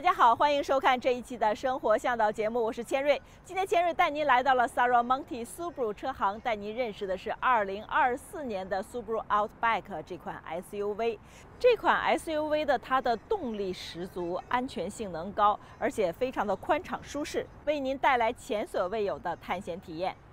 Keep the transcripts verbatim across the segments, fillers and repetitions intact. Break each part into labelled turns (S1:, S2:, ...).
S1: 家好，欢迎收看这一期的生活向导节目，我是千瑞。今天千瑞带您来到了 Saramonte Subaru 车行，带您认识的是二零二四年的 Subaru Outback 这款 S U V。这款 S U V 的它的动力十足，安全性能高，而且非常的宽敞舒适，为您带来前所未有的探险体验。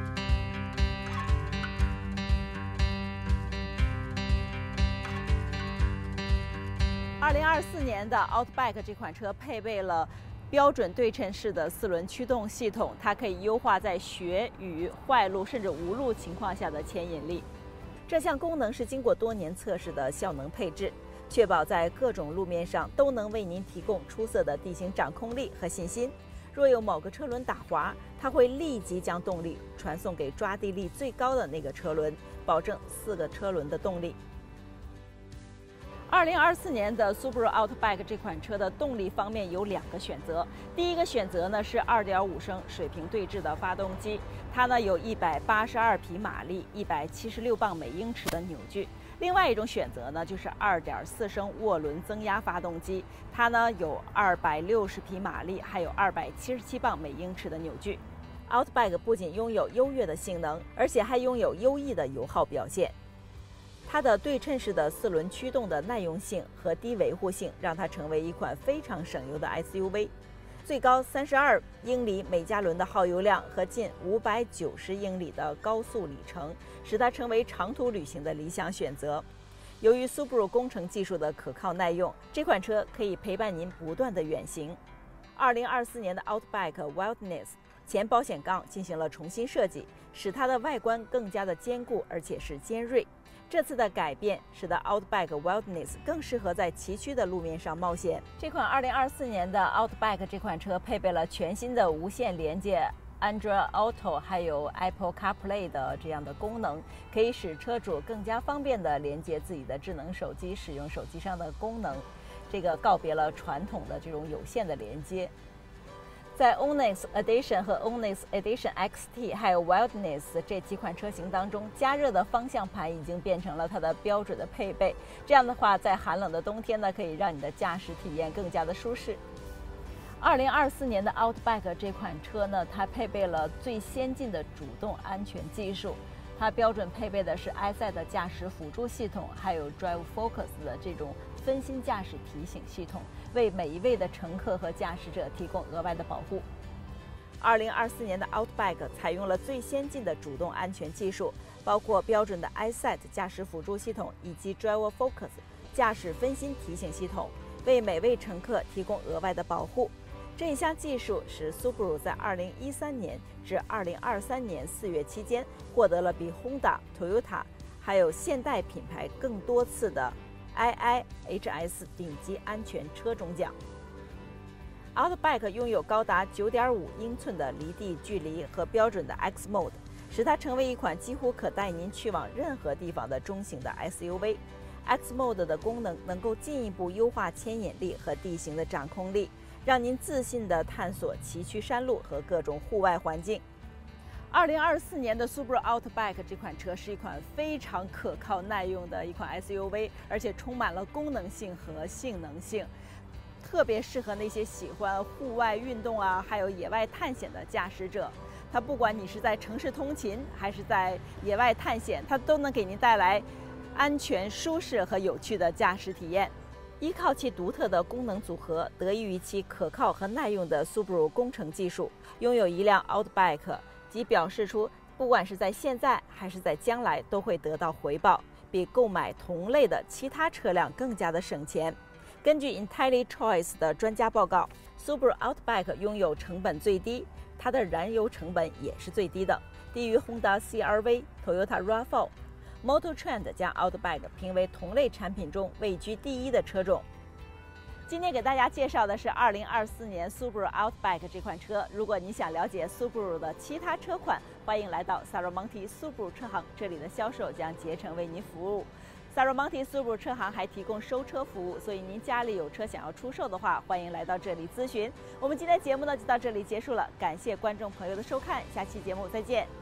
S1: 二零二四年的 Outback 这款车配备了标准对称式的四轮驱动系统，它可以优化在雪、雨、坏路甚至无路情况下的牵引力。这项功能是经过多年测试的效能配置，确保在各种路面上都能为您提供出色的地形掌控力和信心。若有某个车轮打滑，它会立即将动力传送给抓地力最高的那个车轮，保证四个车轮的动力。二零二四年的 Subaru Outback 这款车的动力方面有两个选择。第一个选择呢是 二点五升水平对置的发动机，它呢有一百八十二匹马力、一百七十六磅每英尺的扭矩。另外一种选择呢就是二点四升涡轮增压发动机，它呢有二百六十匹马力，还有二百七十七磅每英尺的扭矩。Outback 不仅拥有优越的性能，而且还拥有优异的油耗表现。它的对称式的四轮驱动的耐用性和低维护性，让它成为一款非常省油的 S U V。最高三十二英里每加仑的耗油量和近五百九十英里的高速里程，使它成为长途旅行的理想选择。由于 Subaru 工程技术的可靠耐用，这款车可以陪伴您不断的远行。二零二四年的 Outback Wilderness 前保险杠进行了重新设计，使它的外观更加的坚固，而且是尖锐。这次的改变使得 Outback Wilderness 更适合在崎岖的路面上冒险。这款二零二四年的 Outback 这款车配备了全新的无线连接 Android Auto 还有 Apple CarPlay 的这样的功能，可以使车主更加方便地连接自己的智能手机，使用手机上的功能，这个告别了传统的这种有线的连接。在 Onyx Edition 和 Onyx Edition X T 还有 Wilderness 这几款车型当中，加热的方向盘已经变成了它的标准的配备。这样的话，在寒冷的冬天呢，可以让你的驾驶体验更加的舒适。二零二四年的 Outback 这款车呢，它配备了最先进的主动安全技术。它标准配备的是埃塞的驾驶辅助系统，还有 Drive Focus 的这种分心驾驶提醒系统，为每一位的乘客和驾驶者提供额外的保护。二零二四年的 Outback 采用了最先进的主动安全技术，包括标准的 EyeSight 驾驶辅助系统以及 Drive Focus 驾驶分心提醒系统，为每位乘客提供额外的保护。这一项技术使 Subaru 在二零一三年至二零二三年四月期间获得了比 Honda、Toyota 还有现代品牌更多次的 I I H S 顶级安全车中奖。Outback 拥有高达 九点五英寸的离地距离和标准的 X Mode， 使它成为一款几乎可带您去往任何地方的中型的 S U V。X Mode 的功能能够进一步优化牵引力和地形的掌控力，让您自信地探索崎岖山路和各种户外环境。二零二四年的 Subaru Outback 这款车是一款非常可靠耐用的一款 S U V， 而且充满了功能性和性能性，特别适合那些喜欢户外运动啊，还有野外探险的驾驶者。它不管你是在城市通勤还是在野外探险，它都能给您带来安全、舒适和有趣的驾驶体验。依靠其独特的功能组合，得益于其可靠和耐用的 Subaru 工程技术，拥有一辆 Outback 即表示出不管是在现在还是在将来都会得到回报，比购买同类的其他车辆更加的省钱。根据 IntelliChoice 的专家报告， Subaru Outback 拥有成本最低，它的燃油成本也是最低的，低于 Honda C R V、Toyota RAV 四。Motor Trend 将 Outback 评为同类产品中位居第一的车种。今天给大家介绍的是二零二四年 Subaru Outback 这款车。如果你想了解 Subaru 的其他车款，欢迎来到 Saramonte Subaru 车行，这里的销售将竭诚为您服务。Saramonte Subaru 车行还提供收车服务，所以您家里有车想要出售的话，欢迎来到这里咨询。我们今天节目呢就到这里结束了，感谢观众朋友的收看，下期节目再见。